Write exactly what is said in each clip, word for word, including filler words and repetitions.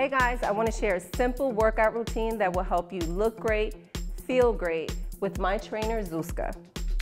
Hey guys, I want to share a simple workout routine that will help you look great, feel great with my trainer, Zuzka.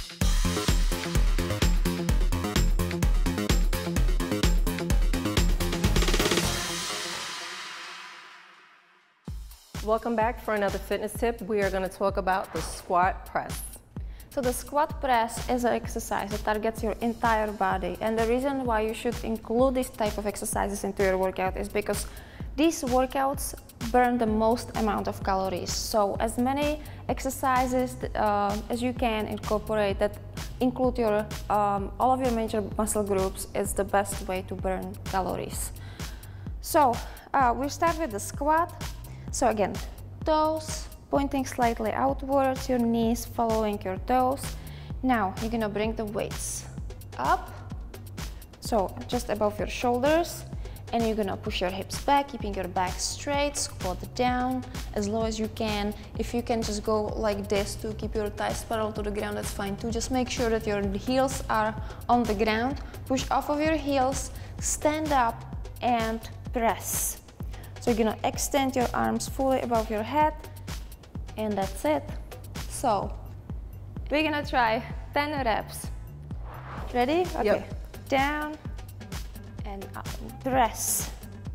Welcome back for another fitness tip. We are going to talk about the squat press. So the squat press is an exercise that targets your entire body, and the reason why you should include this type of exercises into your workout is because these workouts burn the most amount of calories. So as many exercises uh, as you can incorporate that include your um, all of your major muscle groups is the best way to burn calories. So uh, we start with the squat. So again, toes pointing slightly outwards, your knees following your toes. Now you're gonna bring the weights up, so just above your shoulders, and you're gonna push your hips back, keeping your back straight, squat down as low as you can. If you can just go like this to keep your thighs parallel to the ground, that's fine too. Just make sure that your heels are on the ground. Push off of your heels, stand up and press. So you're gonna extend your arms fully above your head, and that's it. So we're gonna try ten reps. Ready? Okay. Yep. Down and up. Press.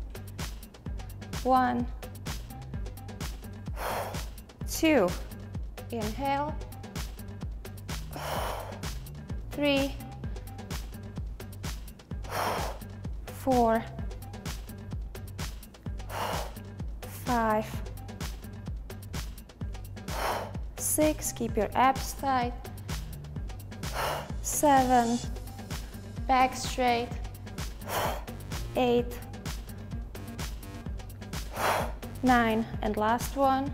One, two. Inhale. Three, four, five, six, keep your abs tight, seven, back straight, eight, nine, and last one,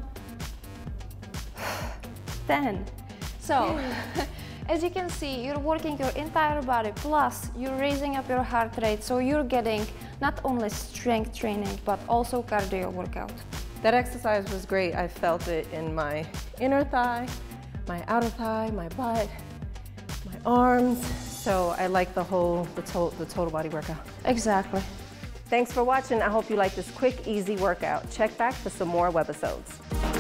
ten. So, as you can see, you're working your entire body, plus you're raising up your heart rate, so you're getting not only strength training, but also cardio workout. That exercise was great. I felt it in my inner thigh, my outer thigh, my butt, my arms. So I like the whole, the, to the total body workout. Exactly. Thanks for watching. I hope you like this quick, easy workout. Check back for some more webisodes.